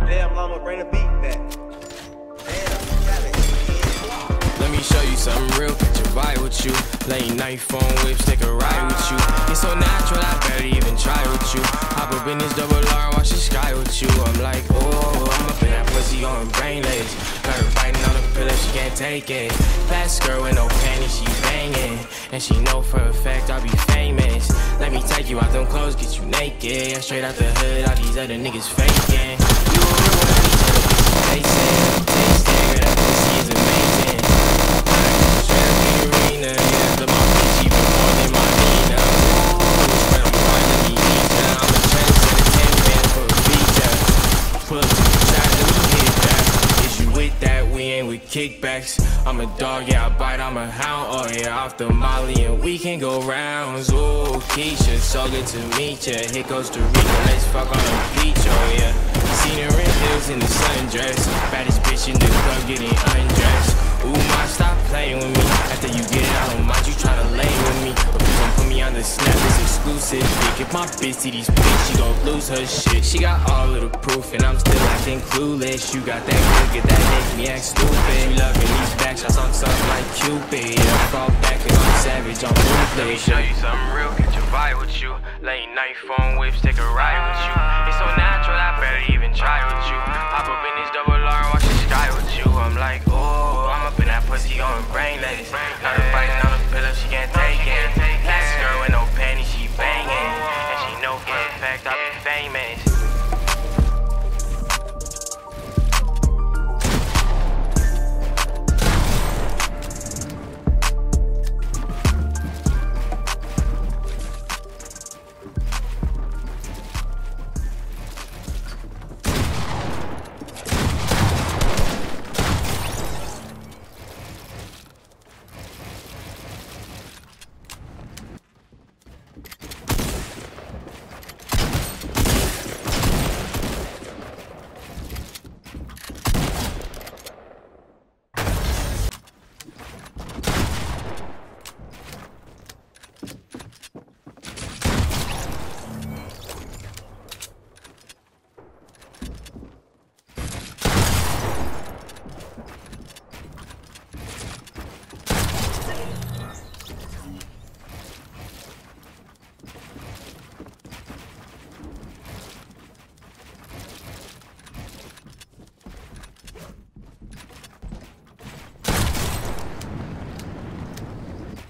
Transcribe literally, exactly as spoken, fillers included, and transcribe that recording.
Damn, mama, bring the beat back. Let me show you something real, catch a vibe with you. Late night phone whips, take a ride with you. It's so natural, I better even try with you. Hop up in this double R and watch the sky with you. I'm like, oh, I'm up in that pussy on brainless. Got her biting on the pillow, she can't take it. Fast girl with no panties, she banging. And she know for a fact I'll be famous. Let me take you out them clothes, get you naked. Yeah, straight out the hood, all these other niggas faking. You a real one, these other bitches chasing. Tasting, girl, that pussy is amazing. Arena, yeah, but my bitch even more than my Nina. But I'm finding me eater. I'm a trendsetter, ten man for a feature. Pull up to the side, let me hit that. Is you with that? We ain't with kickbacks. I'm a dog, yeah, I bite, I'm a hound. Oh yeah, off the molly and we can go rounds. Ooh, Keisha, so good to meet ya. Here goes to Rico, let's fuck on the beach, oh yeah. Seen her in heels in the sundress. Baddest bitch in the club getting undressed. Ooh, ma, stop playing with me. After you get it, I don't mind you tryna lay with me. But please don't put me on the snap, it's exclusive. Dick. If my bitch see these pics, she gon' lose her shit. She got all of the proof, and I'm still acting clueless. You got that good, that make me act stupid. You loving these back shots on something like Cupid. I fall back and I'm savage on replay. Let me show you something real, catch a vibe with you. Late night phone whips, take a ride with you. It's so natural, I better even try with you.